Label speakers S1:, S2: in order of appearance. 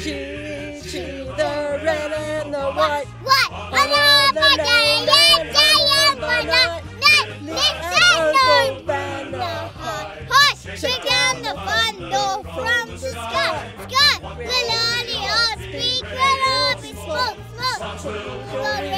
S1: Choo-choo, the red and the white.
S2: What? Another giant banana. Little banana. Hot, shake down the front door from the sky. Sky, the lolly all speak, let up and smoke, smoke.